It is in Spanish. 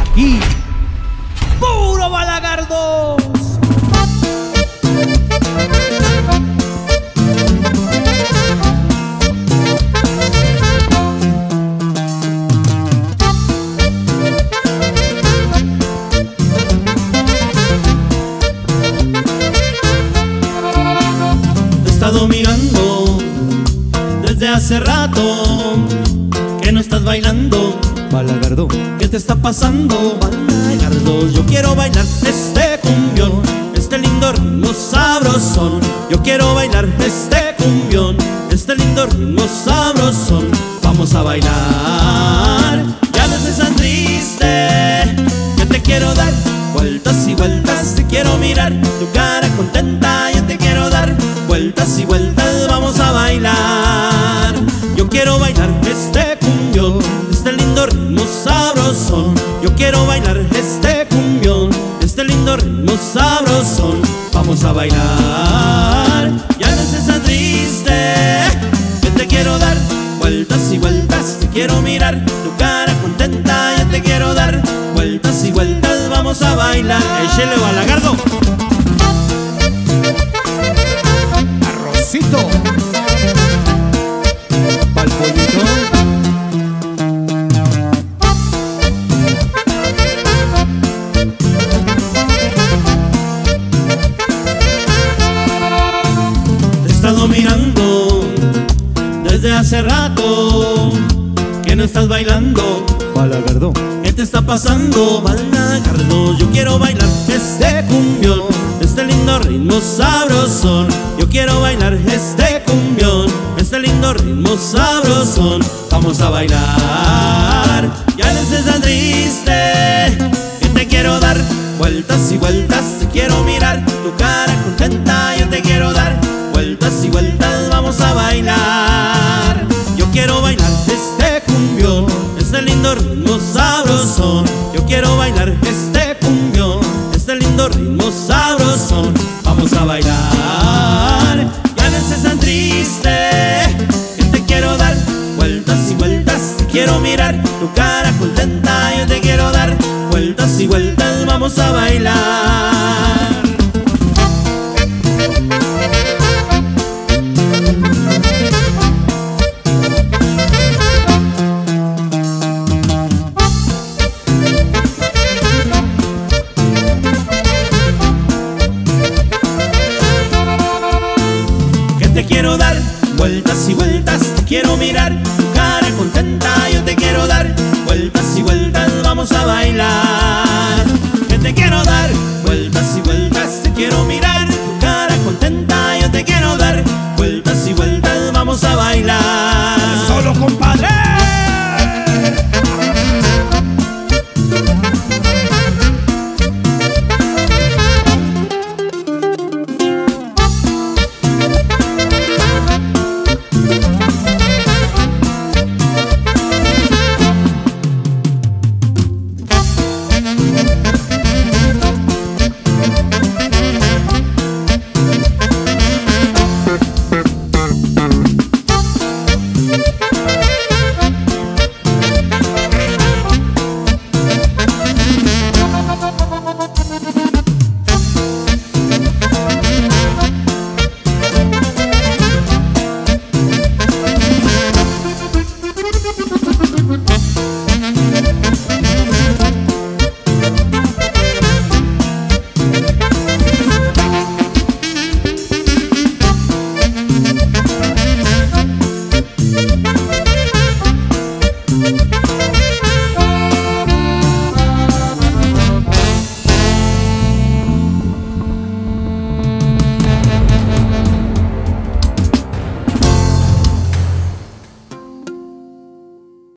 aquí, puro Balagardos. Te he estado mirando desde hace rato, que no estás bailando. Balagardo, ¿Qué te está pasando, Balagardos? Yo quiero bailar este cumbión, este lindo ritmo sabrosón. Yo quiero bailar este cumbión, este lindo ritmo sabrosón. Vamos a bailar, ya no estés tan triste, que te quiero dar vueltas y vueltas. Te quiero mirar, tu cara contenta, yo te quiero dar vueltas y vueltas. Vamos a bailar, yo quiero bailar este cumbión, este lindo ritmo sabrosón. Yo quiero bailar este cumbión, este lindo ritmo sabrosón. Vamos a bailar, ya no estés tan triste, que te quiero dar vueltas y vueltas. Te quiero mirar, tu cara contenta, yo te quiero dar vueltas y vueltas. Vamos a bailar, échele Balagardo. arrocito, pa'l pollito. Te he estado mirando desde hace rato, que no estás bailando. Balagardo, ¿Qué te está pasando, Balagardo? Yo quiero bailar este cumbión, este lindo ritmo sabrosón. Yo quiero bailar este cumbión, este lindo ritmo sabrosón. Vamos a bailar, ya no estés tan triste, que te quiero dar vueltas y vueltas. Te quiero mirar, tu cara contenta, yo te quiero dar vueltas y vueltas. Vamos a bailar, yo quiero bailar este cumbión, este lindo ritmo sabrosón. Yo quiero bailar este cumbión, este lindo ritmo sabrosón. Vamos a bailar, ya no estés tan triste, que te quiero dar vueltas y vueltas. Te quiero mirar, tu cara contenta, yo te quiero dar vueltas y vueltas. Vamos a bailar.